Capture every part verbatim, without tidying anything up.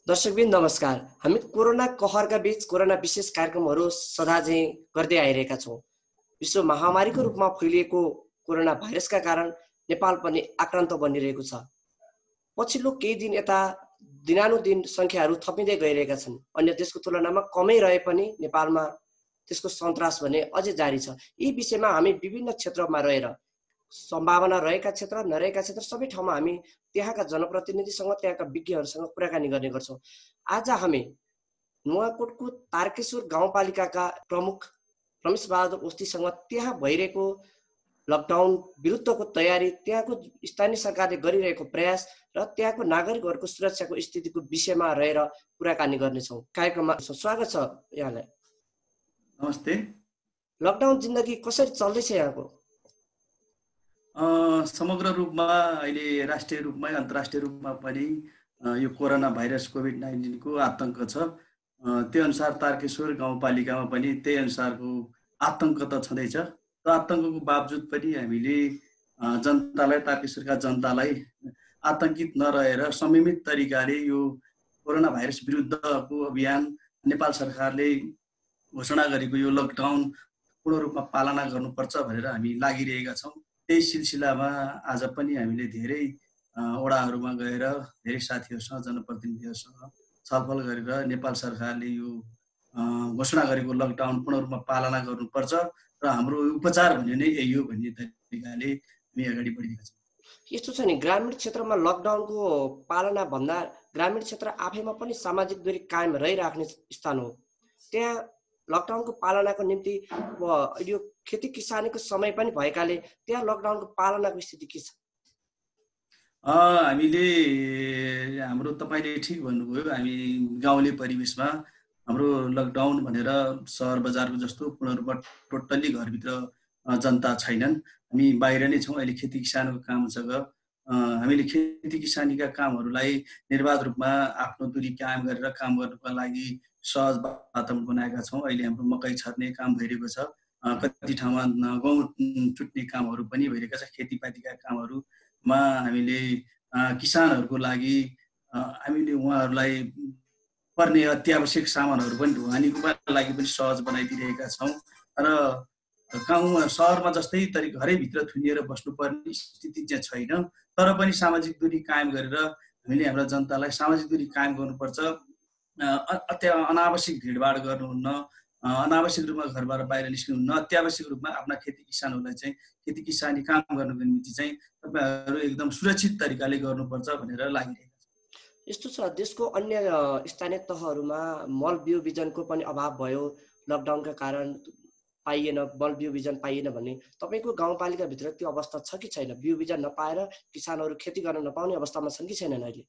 दर्शकबिन नमस्कार। हामी कोरोना कहरका बीच कोरोना विशेष कार्यक्रमहरू सदा चाहिँ गर्दै आइरहेका छौँ। विश्व महामारीको रूपमा फैलिएको कोरोना भाइरसका कारण नेपाल पनि आक्रान्त बनिरहेको छ। पछिल्लो केही दिन यता दिनानुदिन सङ्ख्याहरू थपिँदै गइरहेका छन्। अन्य देशको तुलनामा कमै रहे पनि नेपालमा त्यसको सन्तास भने अझै जारी छ। यी विषयमा हामी विभिन्न क्षेत्रमा रहेर सम्भावना रहेका क्षेत्र नरहेका क्षेत्र सबै ठाउँमा हामी त्यहाँका जनप्रतिनिधिसँग त्यहाँका विज्ञहरूसँग कुराकानी गर्ने गर्छौँ। आज हामी नुवाकोटको तारकेश्वर गाउँपालिकाका प्रमुख रमेश बहादुर ओस्तीसँग त्यहाँ भइरहेको लकडाउन विरुद्धको तयारी, त्यहाँको स्थानीय सरकारले गरिरहेको प्रयास र त्यहाँको नागरिकहरूको सुरक्षाको स्थितिको विषयमा रहेर कुराकानी गर्नेछौँ। कार्यक्रममा स्वागत छ यहाँलाई। नमस्ते। लकडाउन जिन्दगी कसरी चल्दैछ यहाँको? समग्र रूपमा अहिले राष्ट्रिय रूपमै अन्तर्राष्ट्रिय रूपमा पनि यो कोरोना भाइरस कोभिड नाइन्टिन को आतंक छ। त्यो अनुसार तारकेश्वर गाउँपालिकामा पनि त्यही अनुसारको आतंक त छँदैछ। त्यो आतंकको बावजुद पनि हामीले जनतालाई, तारकेश्वरका जनतालाई आतंकित नरहेर संयमित तरिकाले यो कोरोना भाइरस विरुद्धको अभियान नेपाल सरकारले घोषणा गरेको यो लकडाउन पूर्ण रूपमा पालना गर्नुपर्छ भनेर हामी लागिरहेका छौँ। त्यही सिलसिलामा आज पनि हामीले धेरै वडाहरूमा गएर धेरै साथीहरूसँग, जनप्रतिनिधिहरूसँग छलफल गरेर नेपाल सरकारले यो घोषणा गरेको लकडाउन पूर्ण रूपमा पालना गर्नुपर्छ र हाम्रो उपचार भन्ने नै यही हो भन्ने तरिकाले हामी अगाडि बढिरहेका छौँ। यस्तो छ नि, ग्रामीण क्षेत्रमा लकडाउनको पालना भन्दा ग्रामीण क्षेत्र आफैमा पनि सामाजिक दूरी कायम रहिराख्ने स्थान हो। त्यहाँ लकडाउनको पालनाको निम्ति यो खेती किसानीको समय पनि भएकाले त्यहाँ लकडाउनको पालनाको स्थिति के छ? हामीले हाम्रो तपाईँले ठिक भन्नुभयो, हामी गाउँले परिवेशमा हाम्रो लकडाउन भनेर सहर बजारको जस्तो पूर्ण रूपमा टोटल्ली घरभित्र जनता छैनन्। हामी बाहिर नै छौँ। अहिले खेती किसानको काम छ। हामीले खेती किसानीका कामहरूलाई निर्वाध रूपमा आफ्नो दूरी कायम गरेर काम गर्नुको लागि सहज वातावरण बनाएका छौँ। अहिले हाम्रो मकै छर्ने काम भइरहेको छ। कति ठाउँमा गहुँ चुट्ने कामहरू पनि भइरहेका छ। खेतीपातीका कामहरूमा हामीले किसानहरूको लागि हामीले उहाँहरूलाई पर्ने अत्यावश्यक सामानहरू पनि ढुवानीको लागि पनि सहज बनाइदिरहेका छौँ। र गाउँ सहरमा जस्तै तरिका घरैभित्र थुनिएर बस्नुपर्ने स्थिति चाहिँ छैन। तर पनि सामाजिक दूरी कायम गरेर हामीले हाम्रा जनतालाई सामाजिक दूरी कायम गर्नुपर्छ। अत्या अनावश्यक भिडभाड गर्नुहुन्न, अनावश्यक रूपमा घरबाट बाहिर निस्किनुहुन्न। अत्यावश्यक रूपमा आफ्ना खेती किसानहरूलाई चाहिँ खेती किसानी काम गर्नुको निम्ति चाहिँ तपाईँहरू एकदम सुरक्षित तरिकाले गर्नुपर्छ भनेर लागिरहेको छ। यस्तो छ, देशको अन्य स्थानीय तहहरूमा मल बिउ बिजनको पनि अभाव भयो, लकडाउनका कारण पाइएन, मल बिउ बिजन पाइएन भन्ने तपाईँको गाउँपालिकाभित्र त्यो अवस्था छ कि छैन? बिउ बिजन नपाएर किसानहरू खेती गर्न नपाउने अवस्थामा छन् कि छैनन्? अहिले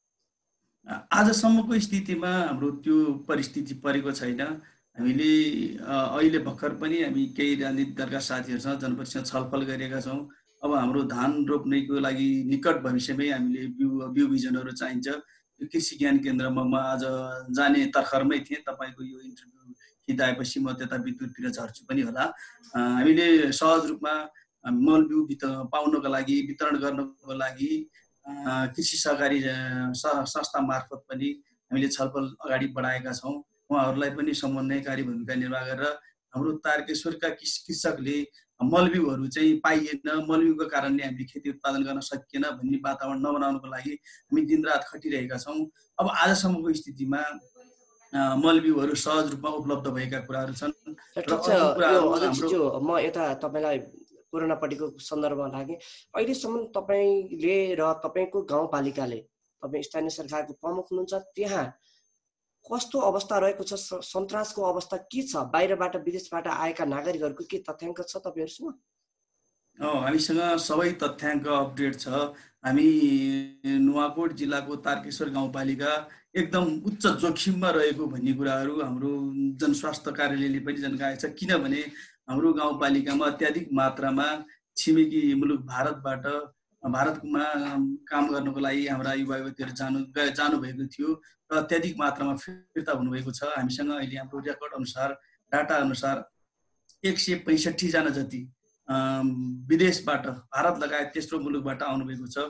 आजसम्मको स्थितिमा हाम्रो त्यो परिस्थिति परेको छैन। हामीले अहिले भर्खर पनि हामी केही राजनीतिक दलका साथीहरूसँग जनप्रतिनिधिसँग छलफल गरिरहेका छौँ। अब हाम्रो धान रोप्नेको लागि निकट भविष्यमै हामीले बिउ बिउ बिजनहरू चाहिन्छ। कृषि ज्ञान केन्द्रमा म आज जाने तर्खरमै थिएँ। तपाईँको यो इन्टरभ्यू खिचाएपछि म त्यता विद्युततिर झर्छु पनि होला। हामीले सहज रूपमा मल बिउ पाउनको लागि, वितरण गर्नको लागि कृषि सहकारी संस्था मार्फत पनि हामीले छलफल अगाडि बढाएका छौँ। उहाँहरूलाई पनि समन्वयकारी भूमिका निर्वाह गरेर हाम्रो तारकेश्वरका कृषकले मलबिउहरू चाहिँ पाइएन, मलबिउको कारणले हामीले खेती उत्पादन गर्न सकिएन भन्ने वातावरण नबनाउनको लागि हामी दिनरात खटिरहेका छौँ। अब आजसम्मको स्थितिमा मलबिउहरू सहज रूपमा उपलब्ध भएका कुराहरू छन्। म यता तपाईँलाई कोरोनापट्टिको सन्दर्भमा लागेँ। अहिलेसम्म तपाईँले र तपाईँको गाउँपालिकाले, तपाईँ स्थानीय सरकारको प्रमुख हुनुहुन्छ, त्यहाँ कस्तो अवस्था रहेको छ? सन्तासको अवस्था के छ? बाहिरबाट विदेशबाट आएका नागरिकहरूको के तथ्याङ्क छ तपाईँहरूसँग? हामीसँग सबै तथ्याङ्क अपडेट छ। हामी नुवाकोट जिल्लाको तारकेश्वर गाउँपालिका एकदम उच्च जोखिममा रहेको भन्ने कुराहरू हाम्रो जनस्वास्थ्य कार्यालयले पनि जानकारी छ। किनभने हाम्रो गाउँपालिकामा अत्याधिक मात्रामा छिमेकी मुलुक भारतबाट भारतमा काम गर्नको लागि हाम्रा युवा युवतीहरू जानु जानुभएको थियो र अत्याधिक मात्रामा फिर्ता हुनुभएको छ। हामीसँग अहिले हाम्रो रेकर्ड अनुसार, डाटा अनुसार एक सय पैँसठी जना जति विदेशबाट, भारत लगायत तेस्रो मुलुकबाट आउनुभएको छ।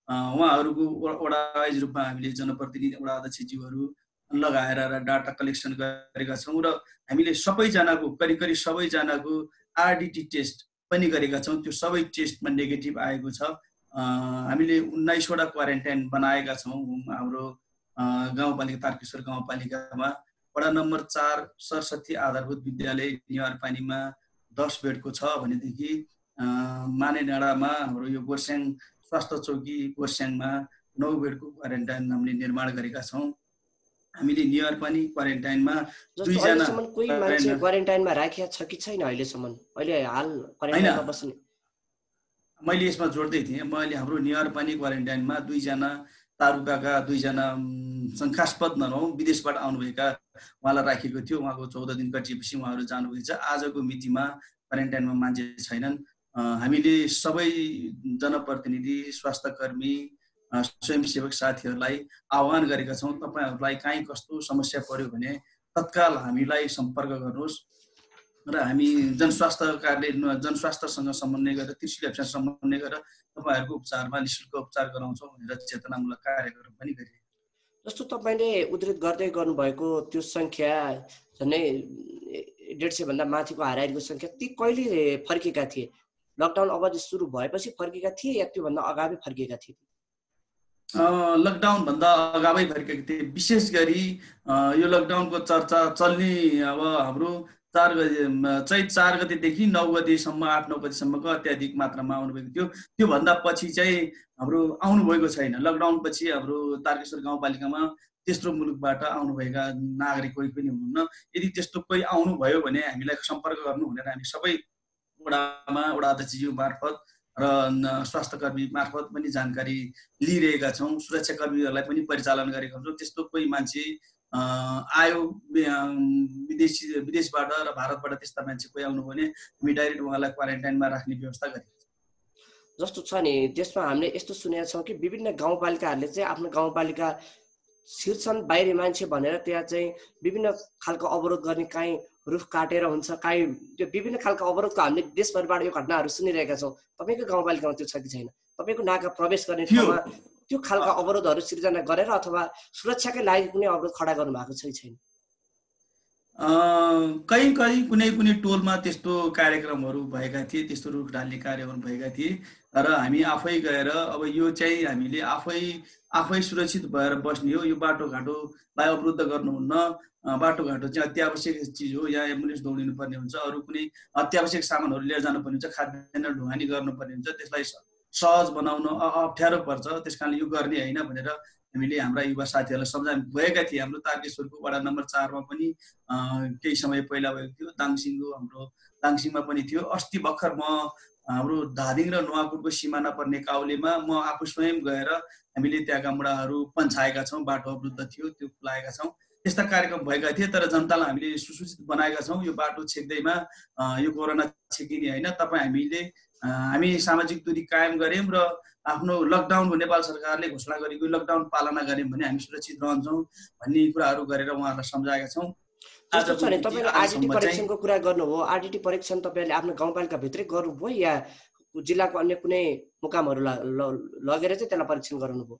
उहाँहरूको वडा वाइज रूपमा हामीले जनप्रतिनिधि वडा अध्यक्षज्यूहरू लगाएर डाटा कलेक्सन गरेका छौँ र हामीले सबैजनाको करिब करिब सबैजनाको आरडिटी टेस्ट पनि गरेका छौँ। त्यो सबै टेस्टमा नेगेटिभ आएको छ। हामीले उन्नाइसवटा क्वारेन्टाइन बनाएका छौँ हाम्रो गाउँपालिका तारकेश्वर गाउँपालिकामा। वडा नम्बर चार सरस्वती आधारभूत विद्यालय निवारपानीमा दस बेडको छ भनेदेखि मानेडाँडामा हाम्रो यो गोर्स्याङ स्वास्थ्य चौकी गोर्स्याङमा नौ बेडको क्वारेन्टाइन हामीले निर्माण गरेका छौँ। हामीले निवारपानी क्वारेन्टाइनमा दुईजना कोही मान्छे क्वारेन्टाइनमा राखिया छ कि छैन अहिलेसम्म? अहिले हाल क्वारेन्टाइनमा बस्ने मैले यसमा जोड्दै थिएँ। मैले हाम्रो निवारपानी क्वारेन्टाइनमा दुईजना तारुकाका दुईजना शङ्कास्पद नभनौँ विदेशबाट आउनुभएका उहाँलाई राखेको थियो। उहाँको चौध दिन कटिएपछि उहाँहरू जानुभएको छ। आजको मितिमा क्वारेन्टाइनमा मान्छे छैनन्। हामीले सबै जनप्रतिनिधि स्वास्थ्यकर्मी स्वयंसेवक साथीहरूलाई आह्वान गरेका छौँ, तपाईँहरूलाई काहीँ कस्तो समस्या पर्यो भने तत्काल हामीलाई सम्पर्क गर्नुहोस् र हामी जनस्वास्थ्य कार्यालय जनस्वास्थ्यसँग समन्वय गरेर त्रिशुली अफिससँग समन्वय गरेर तपाईँहरूको उपचारमा निःशुल्क उपचार गराउँछौँ भनेर चेतनामूलक कार्यक्रम पनि गरिरहेको छ। जस्तो तपाईँले उद्धृत गर्दै गर्नुभएको त्यो सङ्ख्या झन्डै डेढ सय भन्दा माथिको हाराहारीको सङ्ख्या ती कहिले फर्केका थिए? लकडाउन अवधि सुरु भएपछि फर्केका थिए या त्योभन्दा अगावै फर्केका थिए? लकडाउन भन्दा अगावै फर्केका थिए। विशेष गरी यो लकडाउनको चर्चा चल्ने अब हाम्रो चार गते चैत चार गतेदेखि नौ गतेसम्म आठ नौ गतेसम्मको अत्याधिक मात्रामा आउनुभएको थियो। त्योभन्दा पछि चाहिँ हाम्रो आउनुभएको छैन। लकडाउन पछि हाम्रो तारकेश्वर गाउँपालिकामा तेस्रो मुलुकबाट आउनुभएका नागरिक कोही पनि हुनुहुन्न। यदि त्यस्तो कोही आउनुभयो भने हामीलाई सम्पर्क गर्नु भनेर हामी सबै वडामा वडा अध्यक्षज्यू मार्फत र स्वास्थ्यकर्मी मार्फत पनि जानकारी लिइरहेका छौँ। सुरक्षाकर्मीहरूलाई पनि परिचालन गरेका छौँ। त्यस्तो कोही मान्छे आयो विदेशी विदेशबाट र भारतबाट त्यस्ता मान्छे कोही आउनु भने हामी डाइरेक्ट उहाँलाई क्वारेन्टाइनमा राख्ने व्यवस्था गरेका छौँ। जस्तो छ नि देशमा हामीले यस्तो सुनेका छौँ कि विभिन्न गाउँपालिकाहरूले चाहिँ आफ्नो गाउँपालिका छिर्छन् बाहिरी मान्छे भनेर त्यहाँ चाहिँ विभिन्न खालको अवरोध गर्ने, काहीँ रुख काटेर हुन्छ, काहीँ त्यो विभिन्न खालको अवरोधको हामीले देशभरिबाट यो घटनाहरू सुनिरहेका छौँ। तपाईँको गाउँपालिकामा त्यो छ कि छैन? तपाईँको नाका प्रवेश गर्ने ठाउँमा त्यो खालका अवरोधहरू सिर्जना गरेर अथवा सुरक्षाकै लागि कुनै अवरोध खडा गर्नु भएको छ कि छैन? कहीँ कहीँ कुनै कुनै टोलमा त्यस्तो कार्यक्रमहरू भएका थिए, त्यस्तो रुख ढाल्ने कार्यक्रम भएका थिए र हामी आफै गएर अब यो चाहिँ हामीले आफै आफै सुरक्षित भएर बस्ने हो। यो बाटोघाटोलाई अवरुद्ध गर्नुहुन्न। बाटोघाटो चाहिँ अत्यावश्यक चिज हो। यहाँ एम्बुलेन्स दौडिनु पर्ने हुन्छ, अरू कुनै अत्यावश्यक सामानहरू लिएर जानुपर्ने हुन्छ, खाद्यान्न ढुवानी गर्नुपर्ने हुन्छ। त्यसलाई सहज बनाउन अप्ठ्यारो पर्छ। त्यस कारणले यो गर्ने होइन भनेर हामीले हाम्रा युवा साथीहरूलाई सम्झाउनु गएका थिए। हाम्रो तारकेश्वरको वडा नम्बर चारमा पनि केही समय पहिला भएको थियो। दाङसिङको हाम्रो दाङसिङमा पनि थियो। अस्ति भर्खर म हाम्रो धादिङ र नुवाकोटको सिमाना पर्ने काउलेमा म आफू स्वयं गएर हामीले त्यहाँका मुढाहरू पन्छाएका छौँ। बाटो अवरुद्ध थियो, त्यो खुलाएका छौँ। त्यस्ता कार्यक्रम भएका थिए। तर जनतालाई हामीले सुसूचित बनाएका छौँ। यो बाटो छेक्दैमा यो कोरोना छेकिने होइन। तपाईँ हामीले हामी सामाजिक दूरी कायम गर्यौँ र आफ्नो लकडाउनको नेपाल सरकारले घोषणा गरेको लकडाउन पालना गर्यौँ भने हामी सुरक्षित रहन्छौँ भन्ने कुराहरू गरेर उहाँहरूलाई सम्झाएका छौँ। जस्तो छ नि तपाईँले आरडिटी परीक्षणको कुरा गर्नुभयो। आरडिटी परीक्षण तपाईँले आफ्नो गाउँपालिकाभित्रै गर्नुभयो या जिल्लाको अन्य कुनै मुकामहरू लगेर चाहिँ त्यसलाई परीक्षण गराउनुभयो?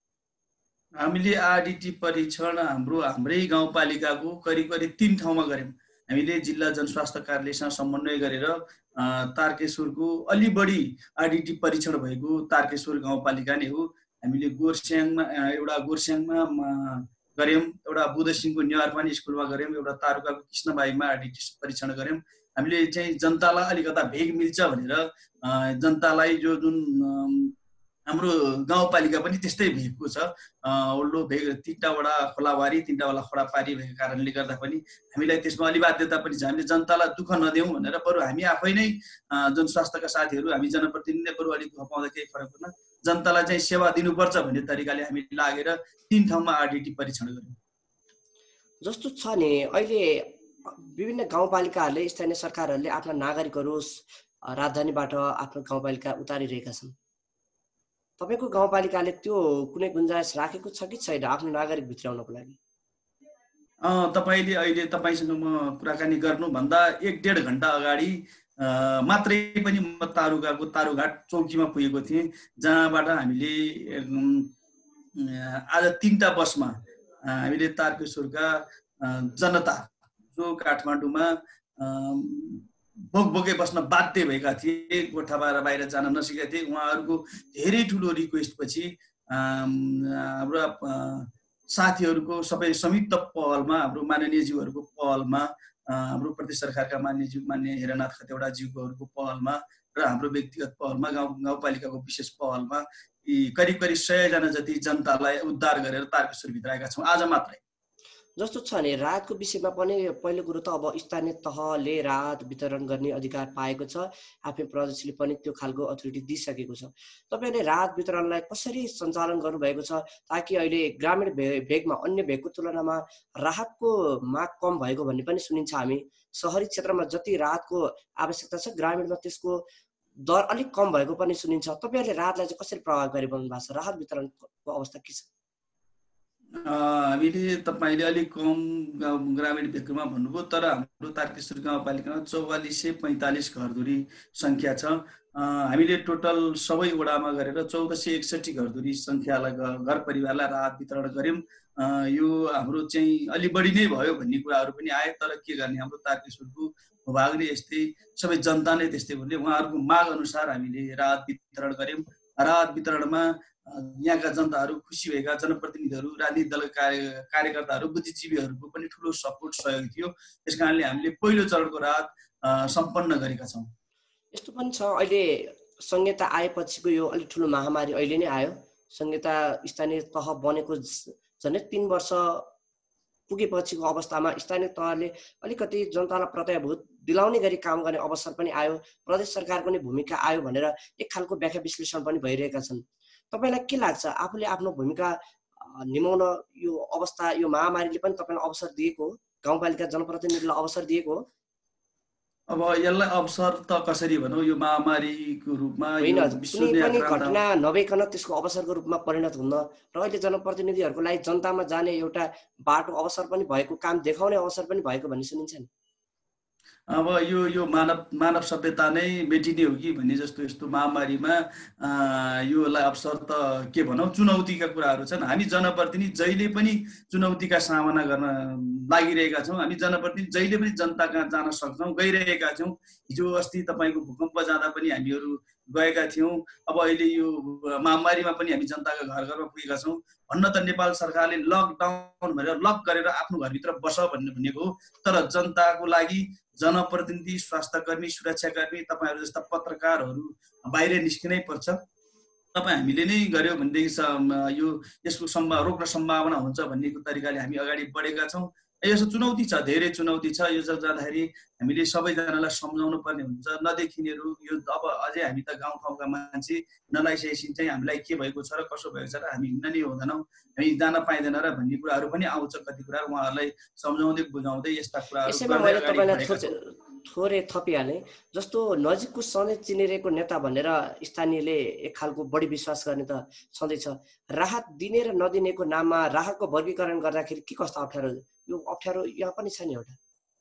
हामीले आरडिटी परीक्षण हाम्रो हाम्रै गाउँपालिकाको करिब करिब तीन ठाउँमा गऱ्यौँ। हामीले जिल्ला जनस्वास्थ्य कार्यालयसँग समन्वय गरेर तारकेश्वरको अलि बढी आरडिटी परीक्षण भएको तारकेश्वर गाउँपालिका नै हो। हामीले गोर्स्याङमा एउटा गोर्स्याङमा गऱ्यौँ, एउटा बुधसिंहको निवारपानी स्कुलमा गऱ्यौँ, एउटा तारुकाको कृष्णबाईमा आरडिटी परीक्षण गऱ्यौँ। हामीले चाहिँ जनतालाई अलिकता भेग मिल्छ भनेर जनतालाई जो जुन हाम्रो गाउँपालिका पनि त्यस्तै भेगको छ। ओल्लो भेग तिनवटा वडा खोलाबारी तिनवटा वडा खोलापारी भएको कारणले गर्दा पनि हामीलाई त्यसमा अलिबाध्यता पनि छ। हामीले जनतालाई दुःख नदेऊ भनेर बरु हामी आफै नै जनस्वास्थ्यका साथीहरू हामी जनप्रतिनिधि बरु अलिक दुःख पाउँदा केही फरक पर्दैन, जनतालाई चाहिँ सेवा दिनुपर्छ भन्ने तरिकाले हामी लागेर तीन ठाउँमा आरडिटी परीक्षण गर्यौँ। जस्तो छ नि अहिले विभिन्न गाउँपालिकाहरूले स्थानीय सरकारहरूले आफ्ना नागरिकहरू राजधानीबाट आफ्नो गाउँपालिका उतारिरहेका छन्। तपाईँको गाउँपालिकाले त्यो कुनै गुन्जाइस राखेको छ कि छैन आफ्नो नागरिक भित्राउनको लागि? तपाईँले अहिले तपाईँसँग म कुराकानी गर्नुभन्दा एक डेढ घन्टा अगाडि मात्रै पनि म तारुगाको तारुघाट चौकीमा पुगेको थिएँ, जहाँबाट हामीले आज तीनटा बसमा हामीले तारकेश्वरका जनता जो काठमाडौँमा बोकबोकै बस्न बाध्य भएका थिए, गोठाबार बाहिर जान नसकेका थिए, उहाँहरूको धेरै ठुलो रिक्वेस्ट पछि हाम्रा साथीहरूको सबै संयुक्त पहलमा, हाम्रो माननीयज्यूहरूको पहलमा, हाम्रो प्रदेश सरकारका मान्यज्यू मान्य हेरनाथ खतिवडाज्यूहरूको पहलमा र हाम्रो व्यक्तिगत पहलमा, गाउँ गाउँपालिकाको विशेष पहलमा यी करिब करिब सय जना जति जनतालाई उद्धार गरेर तारकेश्वर भित्र आएका छौँ आज मात्रै। जस्तो छ नि राहतको विषयमा पनि पहिलो कुरो त अब स्थानीय तहले राहत वितरण गर्ने अधिकार पाएको छ, आफै प्रदेशले पनि त्यो खालको अथोरिटी दिइसकेको छ। तपाईँले राहत वितरणलाई कसरी सञ्चालन गर्नुभएको छ ताकि अहिले ग्रामीण भेगमा अन्य भेगको तुलनामा राहतको माग कम भएको भन्ने पनि सुनिन्छ। हामी सहरी क्षेत्रमा जति राहतको आवश्यकता छ ग्रामीणमा त्यसको दर अलिक कम भएको पनि सुनिन्छ। तपाईँहरूले राहतलाई चाहिँ कसरी प्रभावकारी बनाउनु भएको छ? राहत वितरणको अवस्था के छ? हामीले तपाईँले अलिक कम ग्रामीण भेगमा भन्नुभयो, तर हाम्रो तारकेश्वर गाउँपालिकामा चौवालिस सय पैँतालिस घरधुरी सङ्ख्या छ। हामीले टोटल सबै वडामा गरेर चौध सय एकसठी घरधुरी सङ्ख्यालाई घर परिवारलाई राहत वितरण गऱ्यौँ। यो हाम्रो चाहिँ अलि बढी नै भयो भन्ने कुराहरू पनि आए, तर के गर्ने, हाम्रो तारकेश्वरको भूभाग नै यस्तै, सबै जनता नै त्यस्तै हुने, उहाँहरूको माग अनुसार हामीले राहत वितरण गऱ्यौँ। राहत वितरणमा यहाँका जनताहरू खुसी भएका, जनप्रतिनिधिहरू, राजनीतिक दलका कार्य कार्यकर्ताहरू, बुद्धिजीवीहरूको पनि ठुलो सपोर्ट सहयोग थियो। त्यस कारणले हामीले पहिलो चरणको राहत सम्पन्न गरेका छौँ। यस्तो पनि छ अहिले संहिता आएपछिको यो अलिक ठुलो महामारी अहिले नै आयो। संहिता स्थानीय तह बनेको झन्डै तीन वर्ष पुगेपछिको अवस्थामा स्थानीय तहले अलिकति जनतालाई प्रत्याभूत दिलाउने गरी काम गर्ने अवसर पनि आयो, प्रदेश सरकारको पनि भूमिका आयो भनेर एक खालको व्याख्या विश्लेषण पनि भइरहेका छन्। तपाईलाई के लाग्छ, आफूले आफ्नो भूमिका निभाउन यो अवस्था, यो महामारीले पनि तपाईलाई अवसर दिएको हो, गाउँपालिका जनप्रतिनिधिलाई अवसर दिएको हो? अब यसलाई अवसर त कसरी भनौँ, यो महामारीको रूपमा होइन, कुनै पनि घटना नभइकन त्यसको अवसरको रूपमा परिणत हुन्न र अहिले जनप्रतिनिधिहरूको लागि जनतामा जाने एउटा बाटो अवसर पनि भएको, काम देखाउने अवसर पनि भएको भन्ने सुनिन्छ नि। अब यो यो मानव मानव सभ्यता नै मेटिने हो कि भन्ने जस्तो यस्तो महामारीमा योलाई अवसर त के भनौँ, चुनौतीका कुराहरू छन्। हामी जनप्रतिनिधि जहिले पनि चुनौतीका सामना गर्न लागिरहेका छौँ। हामी जनप्रतिनिधि जहिले पनि जनता कहाँ जान सक्छौँ, गइरहेका छौँ। हिजो अस्ति तपाईँको भूकम्प जाँदा पनि हामीहरू गएका थियौँ। अब अहिले यो महामारीमा पनि हामी जनताका घर घरमा पुगेका छौँ। भन्न त नेपाल सरकारले लकडाउन भनेर लक गरेर आफ्नो घरभित्र बस भन्ने भनेको हो, तर जनताको लागि जनप्रतिनिधि, स्वास्थ्यकर्मी, सुरक्षाकर्मी, तपाईँहरू जस्ता पत्रकारहरू बाहिर निस्किनै पर्छ। तपाईँ हामीले नै गऱ्यौँ भनेदेखि यो यसको सम्भा रोक्न सम्भावना हुन्छ भन्नेको तरिकाले हामी अगाडि बढेका छौँ। यसो चुनौती छ, धेरै चुनौती छ। यो जाँदाखेरि हामीले सबैजनालाई सम्झाउनु पर्ने हुन्छ, नदेखिनेहरू यो अब अझै हामी त गाउँठाउँका मान्छे नलाइसकेपछि चाहिँ हामीलाई के भएको छ र कसो भएको छ र हामी हिँड्न नै हुँदैनौँ, हामी जान पाइँदैन र भन्ने कुराहरू पनि आउँछ। कति कुरा उहाँहरूलाई सम्झाउँदै बुझाउँदै यस्ता कुराहरू थोरै थपिहालेँ। जस्तो नजिकको सधैँ चिनिरहेको नेता भनेर स्थानीयले एक खालको बढी विश्वास गर्ने त छँदैछ। राहत दिने र नदिनेको नाममा राहतको वर्गीकरण गर्दाखेरि के कस्तो अप्ठ्यारो, यो अप्ठ्यारो यहाँ पनि छ नि एउटा?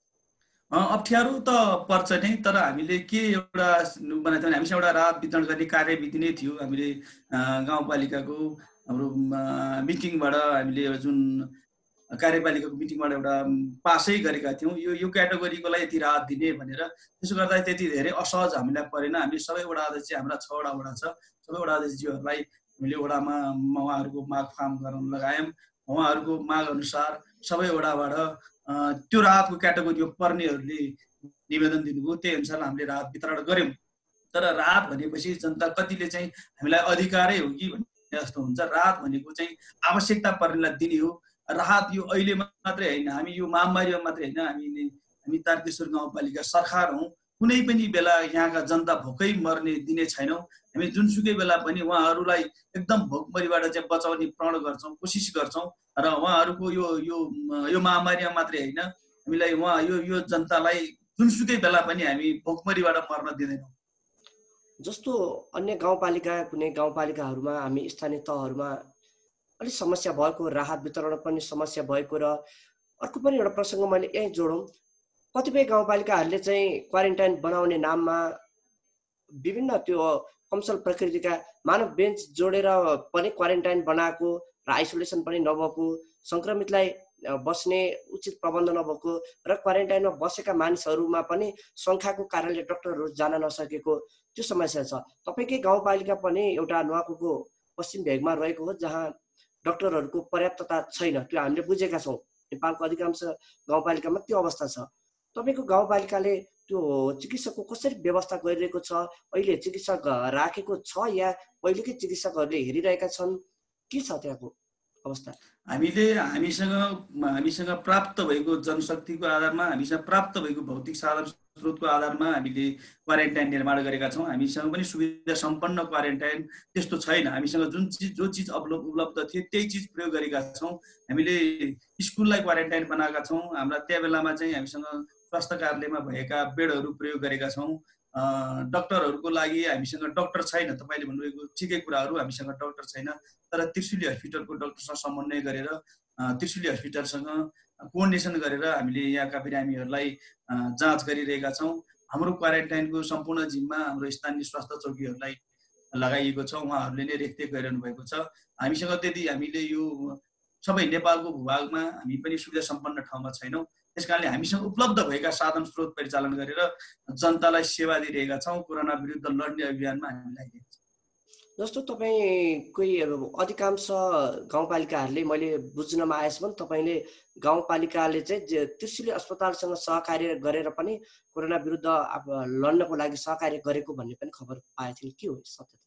अप्ठ्यारो त पर्छ नै, तर हामीले के एउटा बनाएको थियो भने हामीसँग एउटा राहत वितरण गर्ने कार्यविधि नै थियो। हामीले गाउँपालिकाको हाम्रो मिटिङबाट हामीले जुन कार्यपालिकाको मिटिङबाट एउटा पासै गरेका थियौँ, यो यो क्याटेगोरीकोलाई यति राहत दिने भनेर। त्यसो गर्दा त्यति धेरै असहज हामीलाई परेन। हामी सबै वडा अध्यक्ष, हाम्रा छवटा वडा छ, सबै वडा अध्यक्षज्यूहरूलाई हामीले वडामा उहाँहरूको माग फार्म गर्न लगायौँ। उहाँहरूको माग अनुसार सबै वडाबाट त्यो राहतको क्याटेगोरीमा पर्नेहरूले निवेदन दिनुभयो, त्यही अनुसार हामीले राहत वितरण गऱ्यौँ। तर राहत भनेपछि जनता कतिले चाहिँ हामीलाई अधिकारै हो कि भन्ने जस्तो हुन्छ। राहत भनेको चाहिँ आवश्यकता पर्नेलाई दिने हो। राहत यो अहिले मात्रै होइन, हामी यो महामारीमा मात्रै होइन, हामी हामी तारकेश्वर गाउँपालिका सरकार हौँ। कुनै पनि बेला यहाँका जनता भोकै मर्ने दिने छैनौँ। हामी जुनसुकै बेला पनि उहाँहरूलाई एकदम भोकमरीबाट चाहिँ बचाउने प्रण गर्छौँ, कोसिस गर्छौँ। र उहाँहरूको यो यो यो महामारीमा मात्रै होइन, हामीलाई उहाँ यो यो जनतालाई जुनसुकै बेला पनि हामी भोकमरीबाट मर्न दिँदैनौँ। जस्तो अन्य गाउँपालिका, कुनै गाउँपालिकाहरूमा हामी स्थानीय तहहरूमा अलिक समस्या भएको, राहत वितरण पनि समस्या भएको, र अर्को पनि एउटा प्रसङ्ग मैले यहीँ जोडौँ, कतिपय गाउँपालिकाहरूले चाहिँ क्वारेन्टाइन बनाउने नाममा विभिन्न त्यो कमसल प्रकृतिका मानव बेन्च जोडेर पनि क्वारेन्टाइन बनाएको र आइसोलेसन पनि नभएको, संक्रमितलाई बस्ने उचित प्रबन्ध नभएको र क्वारेन्टाइनमा बसेका मानिसहरूमा पनि सङ्ख्याको कारणले डाक्टरहरू जान नसकेको त्यो समस्या छ। तपाईँकै गाउँपालिका पनि एउटा नुवाकोटको पश्चिम भेगमा रहेको हो जहाँ डाक्टरहरूको पर्याप्तता छैन, त्यो हामीले बुझेका छौँ। नेपालको अधिकांश गाउँपालिकामा त्यो अवस्था छ। तपाईँको गाउँपालिकाले त्यो चिकित्सकको कसरी व्यवस्था गरिरहेको छ? अहिले चिकित्सक राखेको छ या पहिलेकै चिकित्सकहरूले हेरिरहेका छन्? के छ त्यहाँको अवस्था? हामीले हामीसँग हामीसँग प्राप्त भएको जनशक्तिको आधारमा, हामीसँग प्राप्त भएको भौतिक साधन स्रोतको आधारमा हामीले क्वारेन्टाइन निर्माण गरेका छौँ। हामीसँग पनि सुविधा सम्पन्न क्वारेन्टाइन त्यस्तो छैन। हामीसँग जुन चिज जो चिज उपलब्ध उपलब्ध थियो त्यही चिज प्रयोग गरेका छौँ। हामीले स्कुललाई क्वारेन्टाइन बनाएका छौँ। हाम्रा त्या बेलामा चाहिँ हामीसँग स्वास्थ्य कार्यालयमा भएका बेडहरू प्रयोग गरेका छौँ। डाक्टरहरूको लागि हामीसँग डाक्टर छैन। तपाईँले भन्नुभएको ठिकै कुराहरू, हामीसँग डाक्टर छैन। तर त्रिशुली हस्पिटलको डाक्टरसँग समन्वय गरेर त्रिशुली हस्पिटलसँग कोअर्डिनेसन गरेर हामीले यहाँका बिरामीहरूलाई जाँच गरिरहेका छौँ। हाम्रो क्वारेन्टाइनको सम्पूर्ण जिम्मा हाम्रो स्थानीय स्वास्थ्य चौकीहरूलाई लगाइएको छ। उहाँहरूले नै रेखदेख गरिरहनु भएको छ। हामीसँग त्यति हामीले यो सबै नेपालको भूभागमा हामी पनि सुविधा सम्पन्न ठाउँमा छैनौँ। त्यसकारणले हामीसँग उपलब्ध भएका साधन स्रोत परिचालन गरेर जनतालाई सेवा दिइरहेका छौँ। कोरोना विरुद्ध लड्ने अभियानमा हामी लागिरहेका छौँ। जस्तो तपाईँकै अधिकांश गाउँपालिकाहरूले मैले बुझ्नमा आएसम्म तपाईँले गाउँपालिकाले चाहिँ त्रिशुली अस्पतालसँग सहकार्य गरेर पनि कोरोना विरुद्ध अब लड्नको लागि सहकार्य गरेको भन्ने पनि खबर पाएको थिएँ। के हो सत्यता?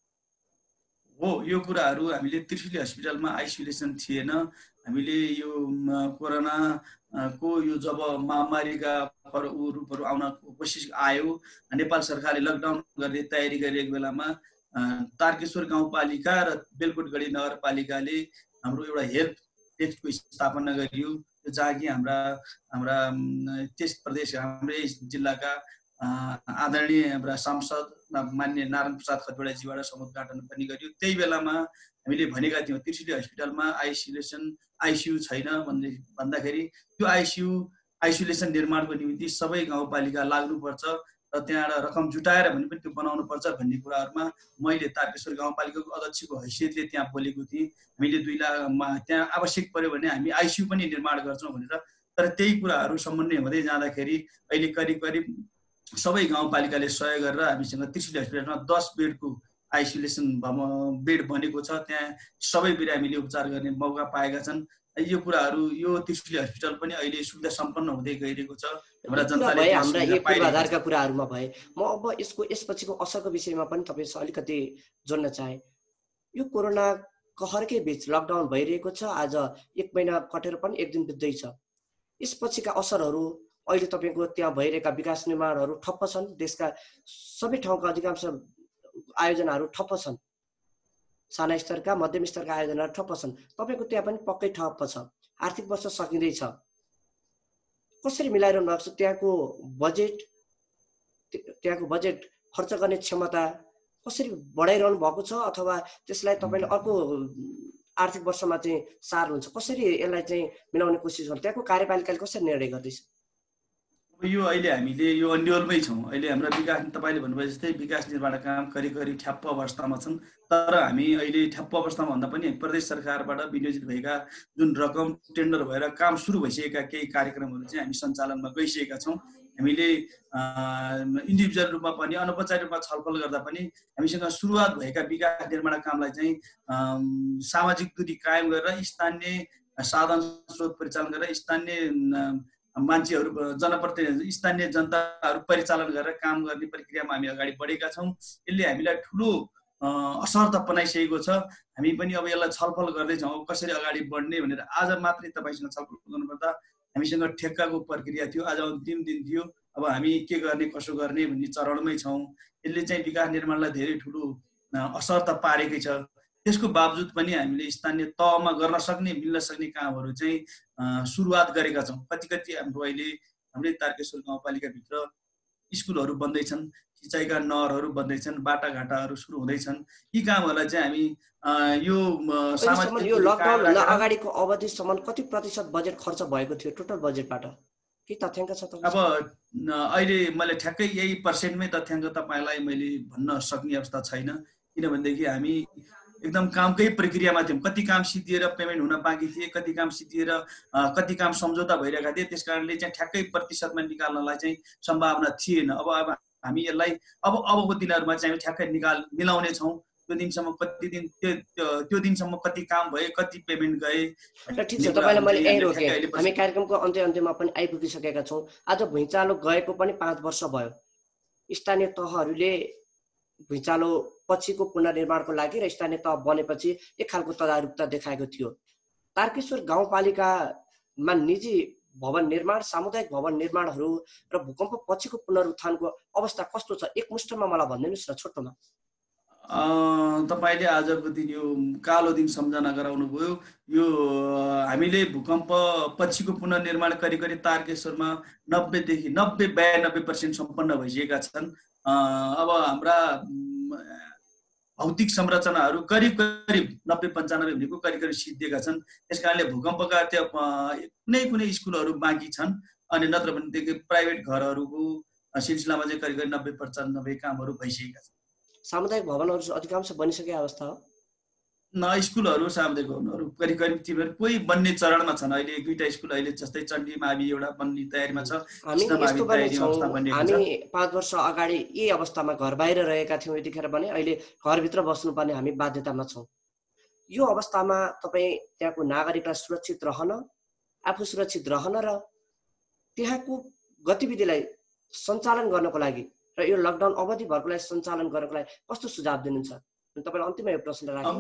हो, यो कुराहरू हामीले त्रिशुली हस्पिटलमा आइसोलेसन थिएन। हामीले यो कोरोना को यो जब महामारीका रूपहरू आउन कोसिस आयो, नेपाल सरकारले लकडाउन गर्ने तयारी गरेको बेलामा तारकेश्वर गाउँपालिका र बेलकोटगढी नगरपालिकाले हाम्रो एउटा हेल्थ डेस्कको स्थापना गरियो, जहाँ कि हाम्रा हाम्रा त्यस प्रदेश हाम्रै जिल्लाका आदरणीय हाम्रा सांसद मान्य नारायण प्रसाद खतिवडाजीबाट समुद्घाटन पनि गरियो। त्यही बेलामा हामीले भनेका थियौँ त्रिशुली हस्पिटलमा आइसोलेसन आइसियु छैन भन्ने भन्दाखेरि त्यो आइसियु आइसोलेसन निर्माणको निम्ति सबै गाउँपालिका लाग्नुपर्छ र त्यहाँबाट रकम जुटाएर भने पनि त्यो बनाउनु पर्छ भन्ने कुराहरूमा मैले तारकेश्वर गाउँपालिकाको अध्यक्षको हैसियतले त्यहाँ बोलेको थिएँ। हामीले दुई लाखमा त्यहाँ आवश्यक पर्यो भने हामी आइसियु पनि निर्माण गर्छौँ भनेर। तर त्यही कुराहरू समन्वय हुँदै जाँदाखेरि अहिले करिब करिब सबै गाउँपालिकाले सहयोग गरेर हामीसँग त्रिशुली हस्पिटलमा दस बेडको आइसोलेसन बेड बनेको छ। त्यहाँ सबै बिरामीले उपचार गर्ने मौका पाएका छन्। यो कुराहरू यो त्रिशुली हस्पिटल पनि अहिले सुविधा सम्पन्न हुँदै गइरहेको छ। हाम्रा जनताले हाम्रा एक पूर्वाधारका कुराहरूमा भए म अब यसको यसपछिको असरको विषयमा पनि तपाईँसँग अलिकति जोड्न चाहे। यो कोरोना कहरकै बीच लकडाउन भइरहेको छ। आज एक महिना कटेर पनि एक दिन बित्दैछ। यसपछिका असरहरू अहिले तपाईँको त्यहाँ भइरहेका विकास निर्माणहरू ठप्प छन्। देशका सबै ठाउँका अधिकांश आयोजनाहरू ठप्प छन्। साना स्तरका मध्यम स्तरका आयोजनाहरू ठप्प छन्। तपाईँको त्यहाँ पनि पक्कै ठप्प छ। आर्थिक वर्ष सकिँदैछ। कसरी मिलाइरहनु भएको छ? त्यहाँको बजेट त्यहाँको बजेट खर्च गर्ने क्षमता कसरी बढाइरहनु भएको छ अथवा त्यसलाई तपाईँले अर्को आर्थिक वर्षमा चाहिँ सार्नुहुन्छ? कसरी यसलाई चाहिँ मिलाउने कोसिस गर्नु? त्यहाँको कार्यपालिकाले कसरी निर्णय गर्दैछ? यो अहिले हामीले यो अन्यलमै छौँ। अहिले हाम्रो विकास तपाईँले भन्नुभयो जस्तै विकास निर्माण काम करिब करिब ठ्याप्प अवस्थामा छन्। तर हामी अहिले ठ्याप्प अवस्थामा भन्दा पनि प्रदेश सरकारबाट विनियोजित भएका जुन रकम टेन्डर भएर काम सुरु भइसकेका केही कार्यक्रमहरू चाहिँ हामी सञ्चालनमा गइसकेका छौँ। हामीले इन्डिभिजुअल रूपमा पनि अनौपचारिक रूपमा छलफल गर्दा पनि हामीसँग सुरुवात भएका विकास निर्माण कामलाई चाहिँ सामाजिक दूरी कायम गरेर स्थानीय साधन स्रोत परिचालन गरेर स्थानीय मान्छेहरू जनप्रतिनिधि स्थानीय जनताहरू परिचालन गरेर काम गर्ने प्रक्रियामा हामी अगाडि बढेका छौँ। यसले हामीलाई ठुलो असर त बनाइसकेको छ। हामी पनि अब यसलाई छलफल गर्दैछौँ कसरी अगाडि बढ्ने भनेर। आज मात्रै तपाईँसँग छलफल गर्नुपर्दा हामीसँग ठेक्काको प्रक्रिया थियो, आज अन्तिम दिन थियो। अब हामी के गर्ने कसो गर्ने भन्ने चरणमै छौँ। यसले चाहिँ विकास निर्माणलाई धेरै ठुलो असर त पारेकै छ। त्यसको बावजुद पनि हामीले स्थानीय तहमा गर्न सक्ने मिल्न सक्ने कामहरू चाहिँ सुरुवात गरेका छौँ। कति कति हाम्रो अहिले हाम्रै तारकेश्वर गाउँपालिकाभित्र स्कुलहरू बन्दैछन्, सिँचाइका नहरहरू बन्दैछन्, बाटाघाटाहरू सुरु हुँदैछन्। यी कामहरूलाई चाहिँ हामी यो सामाजिक यो लकडाउन अगाडिको अवधिसम्म कति प्रतिशत बजेट खर्च भएको थियो टोटल बजेटबाट? के तथ्याङ्क छ अब तपाईसँग? अहिले मैले ठ्याक्कै यही पर्सेन्टमै तथ्याङ्क तपाईँलाई मैले भन्न सक्ने अवस्था छैन, किनभनेदेखि हामी एकदम कामकै प्रक्रियामा थियौँ। कति काम सिद्धिएर पेमेन्ट हुन बाँकी थिए, कति काम सिद्धिएर कति काम सम्झौता भइरहेका थिए, त्यस कारणले चाहिँ ठ्याक्कै प्रतिशतमा निकाल्नलाई चाहिँ सम्भावना थिएन। अब अब हामी यसलाई अब अबको दिनहरूमा चाहिँ हामी ठ्याक्कै निकाल मिलाउने छौँ। त्यो दिनसम्म कति दिन त्यो त्यो दिनसम्म कति काम भए, कति पेमेन्ट गए। र ठिक छ, तपाईँलाई मैले यहीँ रोकेँ। हामी कार्यक्रमको अन्त्य अन्त्यमा पनि आइपुगिसकेका छौँ। आज भुइँचालो गएको पनि पाँच वर्ष भयो। स्थानीय तहहरूले भुइँचालो पछिको पुनर्निर्माणको लागि र स्थानीय तह बनेपछि एक खालको तदारुकता देखाएको थियो। तारकेश्वर गाउँपालिकामा निजी भवन निर्माण, सामुदायिक भवन निर्माणहरू र भूकम्प पछिको पुनरुत्थानको अवस्था कस्तो छ, एकमुष्टमा मलाई भनिदिनुहोस् न छोटोमा। तपाईँले आजको दिन यो कालो दिन सम्झना गराउनु भयो। यो हामीले भूकम्प पछिको पुनर्निर्माण करिब करिब तारकेश्वरमा नब्बेदेखि नब्बे बयानब्बे पर्सेन्ट सम्पन्न भइसकेका छन्। अब हाम्रा भौतिक संरचनाहरू करिब करिब नब्बे पन्चानब्बे भनेको करिब करिब सिद्धिएका छन्। त्यस कारणले भूकम्पका त्यो कुनै कुनै स्कुलहरू बाँकी छन्, अनि नत्र भनेदेखि प्राइभेट घरहरूको सिलसिलामा चाहिँ करिब करिब नब्बे पन्चानब्बे कामहरू भइसकेका छन्। सामुदायिक भवनहरू अधिकांश बनिसकेको अवस्था हो। न स्कुलहरू सामुदायिक भवनहरू करिब करिब तिमीहरू कोही बन्ने चरणमा छन्। अहिले एक दुईवटा स्कुल अहिले जस्तै चण्डी मावि एउटा बन्ने तयारीमा छ। हामी यस्तो पनि छौँ, हामी पाँच वर्ष अगाडि यही अवस्थामा घर बाहिर रहेका थियौँ, यतिखेर पनि अहिले घरभित्र बस्नुपर्ने हामी बाध्यतामा छौँ। यो अवस्थामा तपाईँ त्यहाँको नागरिकलाई सुरक्षित रहन, आफू सुरक्षित रहन र त्यहाँको गतिविधिलाई सञ्चालन गर्नको लागि र यो लकडाउन अवधिभरको लागि सञ्चालन गर्नको लागि कस्तो सुझाव दिनुहुन्छ? तपाईँलाई अन्तिममा यो प्रश्न राखेँ।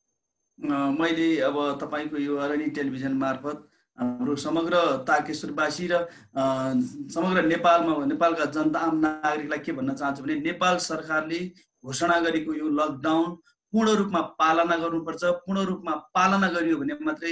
मैले अब तपाईँको यो अरणी टेलिभिजन मार्फत हाम्रो समग्र तारकेश्वरवासी र समग्र नेपालमा नेपालका जनता आम नागरिकलाई के भन्न चाहन्छु भने नेपाल सरकारले घोषणा गरेको यो लकडाउन पूर्ण रूपमा पालना गर्नुपर्छ। पूर्ण रूपमा पालना गरियो भने मात्रै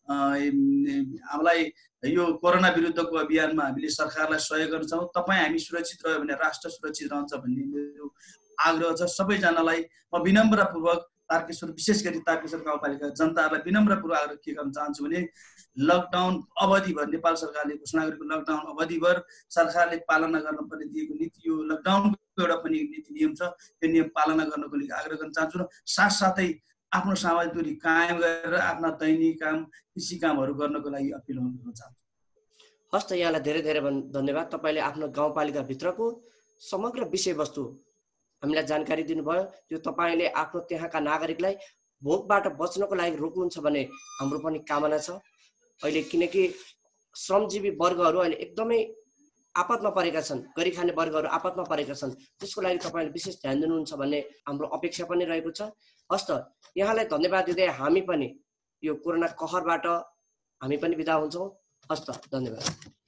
हामीलाई यो कोरोना विरुद्धको अभियानमा हामीले सरकारलाई सहयोग गर्न छौँ। तपाईँ हामी सुरक्षित रह्यो भने राष्ट्र सुरक्षित रहन्छ भन्ने मेरो आग्रह छ। सबैजनालाई म विनम्रपूर्वक तारकेश्वर विशेष गरी तारकेश्वर गाउँपालिका जनताहरूलाई विनम्रपूर्वक आग्रह के गर्न चाहन्छु भने लकडाउन अवधिभर नेपाल सरकारले घोषणा गरेको लकडाउन अवधिभर सरकारले पालना गर्नुपर्ने दिएको नीति यो लकडाउनको एउटा पनि नीति नियम छ, त्यो नियम पालना गर्नको लागि आग्रह गर्न चाहन्छु। र साथसाथै आफ्नो सामाजिक दूरी कायम गरेर आफ्ना दैनिक काम कृषि कामहरू गर्नको लागि अपिल गर्न चाहन्छु। हस् त, यहाँलाई धेरै धेरै धन्यवाद। तपाईँले आफ्नो गाउँपालिकाभित्रको समग्र विषयवस्तु हामीलाई जानकारी दिनुभयो। त्यो तपाईँले आफ्नो त्यहाँका नागरिकलाई भोकबाट बच्नको लागि रोक्नुहुन्छ भने हाम्रो पनि कामना छ। अहिले किनकि श्रमजीवी वर्गहरू अहिले एकदमै आपतमा परेका छन्, गरी खाने वर्गहरू आपतमा परेका छन्, त्यसको लागि तपाईँले विशेष ध्यान दिनुहुन्छ भन्ने हाम्रो अपेक्षा पनि रहेको छ। हस् त, यहाँलाई धन्यवाद दिँदै हामी पनि यो कोरोना कहरबाट हामी पनि बिदा हुन्छौँ। हस् त, धन्यवाद।